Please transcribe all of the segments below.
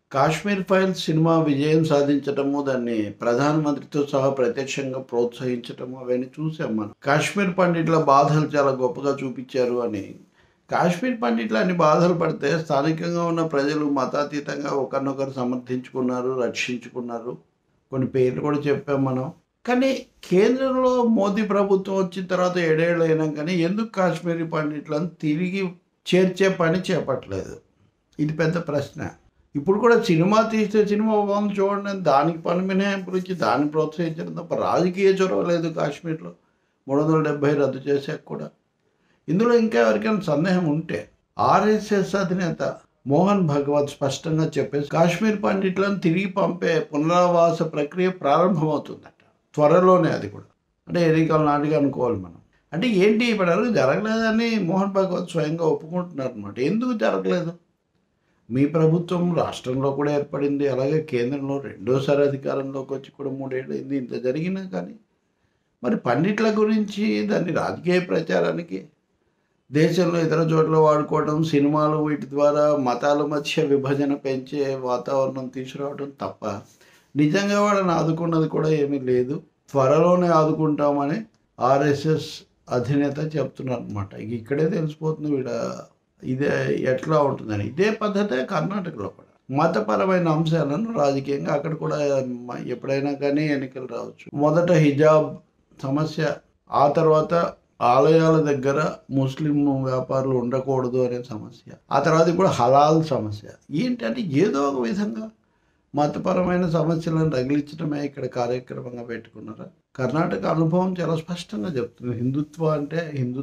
Kashmir files cinema విజయం సాధించటము, దాన్ని ప్రధానమంత్రితో సహా ప్రత్యక్షంగా ప్రోత్సహించటము అవన్నీ చూసాం మనం. కాశ్మీర్ పండిట్ల బాధలు చాలా గొప్పగా చూపించారు అని. కాశ్మీర్ పండిట్లు అన్ని బాధలు పడితే స్థానికంగా ఉన్న ప్రజలు మతాతీతంగా ఒకరినొకరు సమర్థించుకున్నారు, రక్షించుకున్నారు. కొన్ని పేర్లు కూడా చెప్పాం మనం. కానీ కేంద్రంలో మోదీ ప్రభుత్వం వచ్చిన తర్వాత 7 ఏళ్ళు అయినా కానీ ఎందుకు కాశ్మీరీ పండిట్లను తిరిగి చేర్చే పని చేపట్టలేదు? ఇది పెద్ద ప్రశ్న. ఇప్పుడు కూడా సినిమా తీస్తే సినిమా బాగుంది చూడండి అని దానికి పని మినహాయింపులు ఇచ్చి దాన్ని ప్రోత్సహించడం తప్ప రాజకీయ చొరవ లేదు కాశ్మీర్లో. 370 రద్దు చేశాక కూడా. ఇందులో ఇంకా ఎవరికైనా సందేహం ఉంటే ఆర్ఎస్ఎస్ అధినేత మోహన్ భగవత్ స్పష్టంగా చెప్పేసి కాశ్మీర్ పండిట్లను తిరిగి పంపే పునరావాస ప్రక్రియ ప్రారంభమవుతుందట త్వరలోనే. అది కూడా అంటే ఎన్నికల నాటిగా అనుకోవాలి మనం. అంటే ఏంటి ఇప్పుడు జరగలేదని మోహన్ భగవత్ స్వయంగా ఒప్పుకుంటున్నారు అనమాట. ఎందుకు జరగలేదు? మీ ప్రభుత్వం రాష్ట్రంలో కూడా ఏర్పడింది, అలాగే కేంద్రంలో రెండోసారి అధికారంలోకి వచ్చి కూడా 3 ఏళ్ళు అయింది. ఇంత జరిగినా కానీ మరి పండిట్ల గురించి దాన్ని రాజకీయ ప్రచారానికి దేశంలో ఇతర చోట్ల వాడుకోవడం, సినిమాలు వీటి ద్వారా మతాల మధ్య విభజన పెంచే వాతావరణం తీసుకురావడం తప్ప నిజంగా వాళ్ళని ఆదుకున్నది కూడా ఏమీ లేదు. త్వరలోనే ఆదుకుంటామని ఆర్ఎస్ఎస్ అధినేత చెప్తున్నారు అనమాట. ఇక్కడే తెలిసిపోతుంది ఇదే ఎట్లా ఉంటుందని. ఇదే పద్ధతే కర్ణాటకలో కూడా. మతపరమైన అంశాలను రాజకీయంగా అక్కడ కూడా ఎప్పుడైనా కానీ ఎన్నికలు రావచ్చు. మొదట హిజాబ్ సమస్య, ఆ తర్వాత ఆలయాల దగ్గర ముస్లిం వ్యాపారులు ఉండకూడదు అనే సమస్య, ఆ తర్వాత ఇప్పుడు హలాల్ సమస్య. ఏంటంటే ఏదో ఒక విధంగా మతపరమైన సమస్యలను రగిలించడమే ఇక్కడ కార్యక్రమంగా పెట్టుకున్నారా? కర్ణాటక అనుభవం చాలా స్పష్టంగా చెప్తుంది. హిందుత్వ అంటే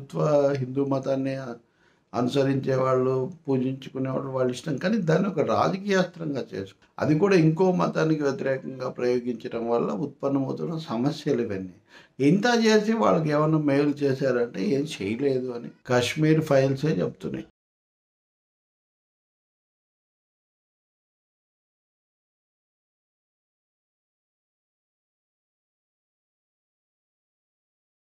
హిందూ మతాన్ని అనుసరించే వాళ్ళు, పూజించుకునేవాళ్ళు వాళ్ళ ఇష్టం. కానీ దాన్ని ఒక రాజకీయాస్త్రంగా చేసుకు, అది కూడా ఇంకో మతానికి వ్యతిరేకంగా ప్రయోగించడం వల్ల ఉత్పన్నమవుతున్న సమస్యలు ఇవన్నీ. ఇంత చేసి వాళ్ళకి ఏమన్నా మేలు చేశారంటే ఏం చేయలేదు అని కాశ్మీర్ ఫైల్సే చెప్తున్నాయి.